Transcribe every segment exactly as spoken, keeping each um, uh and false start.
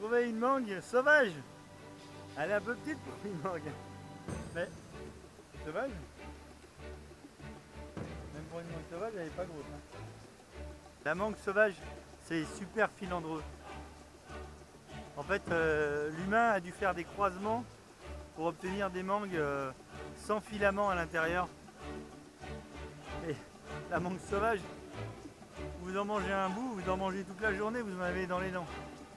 trouvé une mangue sauvage. Elle est un peu petite pour une mangue. Mais sauvage. Même pour une mangue sauvage, elle n'est pas grosse. Hein. La mangue sauvage, c'est super filandreux. En fait, euh, l'humain a dû faire des croisements pour obtenir des mangues euh, sans filament à l'intérieur. Et la mangue sauvage, vous en mangez un bout, vous en mangez toute la journée, vous en avez dans les dents.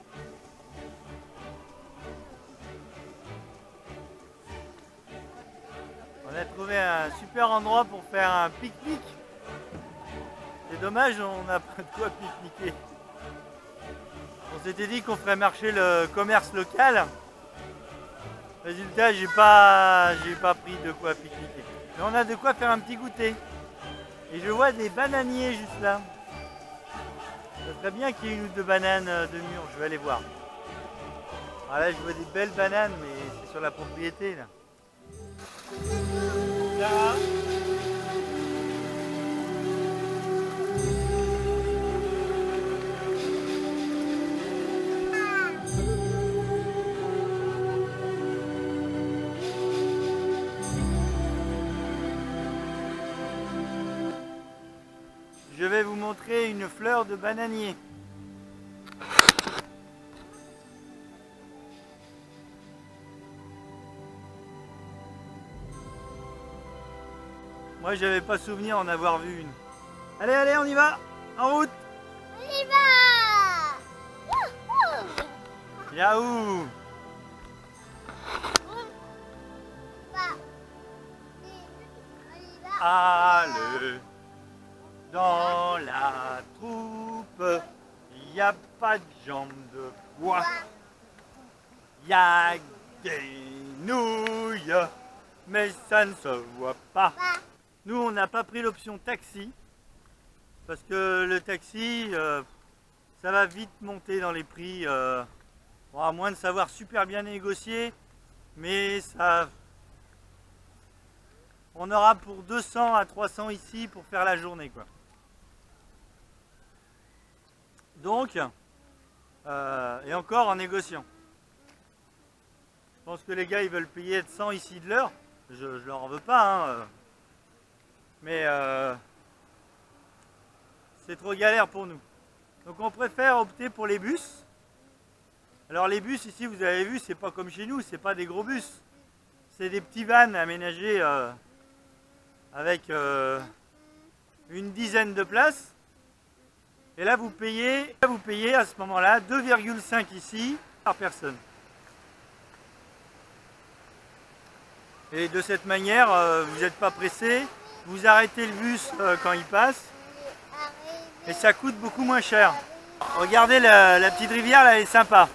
On a trouvé un super endroit pour faire un pique-nique. C'est dommage, on n'a pas de quoi pique-niquer. On s'était dit qu'on ferait marcher le commerce local. Résultat, j'ai pas, j'ai pas pris de quoi pique-niquer. Mais on a de quoi faire un petit goûter. Et je vois des bananiers juste là. Ça serait bien qu'il y ait une ou deux bananes de mûres, je vais aller voir. Ah là, je vois des belles bananes, mais c'est sur la propriété là. Là. Je vais vous montrer une fleur de bananier. Moi, j'avais pas souvenir en avoir vu une. Allez, allez, on y va. En route. On y va. Yahoo. Allez. Dans la troupe, il n'y a pas de jambes de bois. Il y a des nouilles, mais ça ne se voit pas. Nous, on n'a pas pris l'option taxi, parce que le taxi, euh, ça va vite monter dans les prix. Euh, bon, à moins de savoir super bien négocier, mais ça... On aura pour deux cents à trois cents ici pour faire la journée, quoi. Donc, euh, et encore en négociant. Je pense que les gars, ils veulent payer cent ici de l'heure. Je, je leur en veux pas, hein. Mais euh, c'est trop galère pour nous. Donc on préfère opter pour les bus. Alors les bus ici, vous avez vu, c'est pas comme chez nous, c'est pas des gros bus. C'est des petits vans aménagés euh, avec euh, une dizaine de places. Et là vous payez, vous payez à ce moment-là deux virgule cinq ici par personne. Et de cette manière, euh, vous n'êtes pas pressé, vous arrêtez le bus euh, quand il passe, et ça coûte beaucoup moins cher. Regardez la, la petite rivière là, elle est sympa.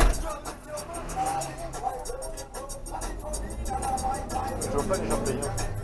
Je vois pas les gens payants.